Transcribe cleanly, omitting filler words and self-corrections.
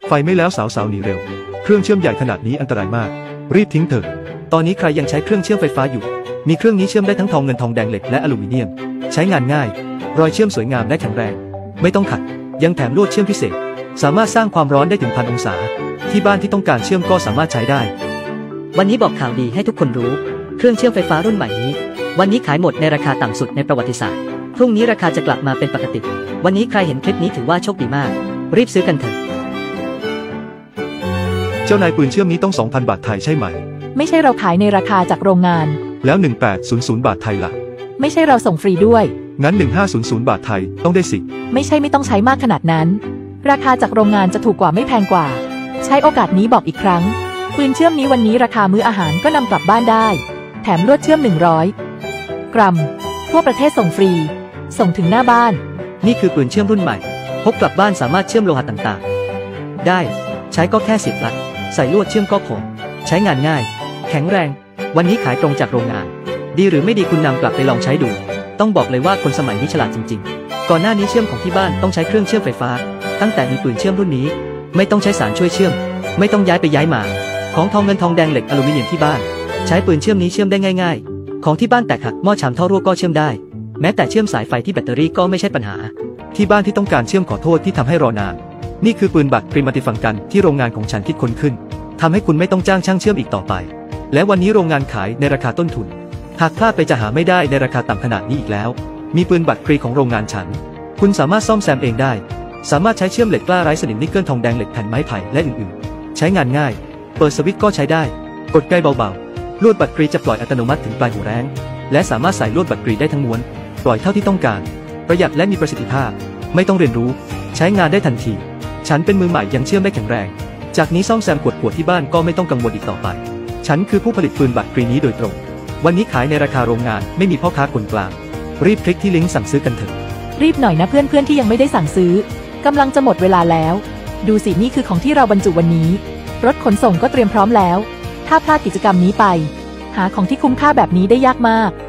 ไฟไม่แล้วสาวๆหนีเร็วเครื่องเชื่อมใหญ่ขนาดนี้อันตรายมากรีบทิ้งเถอะตอนนี้ใครยังใช้เครื่องเชื่อมไฟฟ้าอยู่มีเครื่องนี้เชื่อมได้ทั้งทองเงินทองแดงเหล็กและอลูมิเนียมใช้งานง่ายรอยเชื่อมสวยงามและแข็งแรงไม่ต้องขัดยังแถมลวดเชื่อมพิเศษสามารถสร้างความร้อนได้ถึง1,000 องศาที่บ้านที่ต้องการเชื่อมก็สามารถใช้ได้วันนี้บอกข่าวดีให้ทุกคนรู้เครื่องเชื่อมไฟฟ้ารุ่นใหม่นี้วันนี้ขายหมดในราคาต่ำสุดในประวัติศาสตร์พรุ่งนี้ราคาจะกลับมาเป็นปกติวันนี้ใครเห็นคลิปนี้ถือว่าโชคดีมากรีบซื้อกันเถอะเจ้านายปืนเชื่อมนี้ต้อง 2,000 บาทไทยใช่ไหมไม่ใช่เราขายในราคาจากโรงงานแล้ว1800 บาทไทยล่ะไม่ใช่เราส่งฟรีด้วยงั้น1500 บาทไทยต้องได้สิไม่ใช่ไม่ต้องใช้มากขนาดนั้นราคาจากโรงงานจะถูกกว่าไม่แพงกว่าใช้โอกาสนี้บอกอีกครั้งปืนเชื่อมนี้วันนี้ราคามื้ออาหารก็นำกลับบ้านได้แถมลวดเชื่อม100 กรัมทั่วประเทศส่งฟรีส่งถึงหน้าบ้านนี่คือปืนเชื่อมรุ่นใหม่พกกลับบ้านสามารถเชื่อมโลหะต่างๆได้ใช้ก็แค่10 ลัดใส่ลวดเชื่อมก็พอใช้งานง่ายแข็งแรงวันนี้ขายตรงจากโรงงานดีหรือไม่ดีคุณนำกลับไปลองใช้ดูต้องบอกเลยว่าคนสมัยนี้ฉลาดจริงๆก่อนหน้านี้เชื่อมของที่บ้านต้องใช้เครื่องเชื่อมไฟฟ้าตั้งแต่มีปืนเชื่อมรุ่นนี้ไม่ต้องใช้สารช่วยเชื่อมไม่ต้องย้ายไปย้ายมาของทองเงินทองแดงเหล็กอลูมิเนียมที่บ้านใช้ปืนเชื่อมนี้เชื่อมได้ง่ายๆของที่บ้านแตกหักหม้อชามท่อรั่วก็เชื่อมได้แม้แต่เชื่อมสายไฟที่แบตเตอรี่ก็ไม่ใช่ปัญหาที่บ้านที่ต้องการเชื่อมขอโทษที่ทำให้รอนานนี่คือปืนบัตรปริมัติฟังกันที่โรงงานของฉันคิดค้นขึ้นทำให้คุณไม่ต้องจ้างช่างเชื่อมอีกต่อไปและวันนี้โรงงานขายในราคาต้นทุนหากพลาดไปจะหาไม่ได้ในราคาต่ำขนาดนี้อีกแล้วมีปืนบัตรฟรีของโรงงานฉันคุณสามารถซ่อมแซมเองได้สามารถใช้เชื่อมเหล็กกล้าไร้สนิมนิกเกิลทองแดงเหล็กแผ่นไม้ไผ่และอื่นๆใช้งานง่ายเปิดสวิตช์ก็ใช้ได้กดไกเบาๆลวดบัตรกรีจะปล่อยอัตโนมัติถึงปลายหัวแรงและสามารถใส่ลวดบัตรกรีได้ทั้งม้วนปล่อยเท่าที่ต้องการประหยัดและมีประสิทธิภาพไม่ต้องเรียนรู้ใช้งานได้ทันทีฉันเป็นมือใหม่ยังเชื่อมได้แข็งแรงจากนี้ซ่อมแซมขวดที่บ้านก็ไม่ต้องกังวลอีกต่อไปฉันคือผู้ผลิตปืนบัตรกรีนี้โดยตรงวันนี้ขายในราคาโรงงานไม่มีพ่อค้าคนกลางรีบคลิกที่ลิงก์สั่งซื้อกันเถอะรีบหน่อยนะเพื่อนๆที่ยังไม่ได้สั่งซื้อกำลังจะหมดเวลาแล้วดูสินี่คือของที่เราบรรจุวันนี้รถขนส่งก็เตรียมพร้อมแล้วถ้าพลาดกิจกรรมนี้ไปหาของที่คุ้มค่าแบบนี้ได้ยากมาก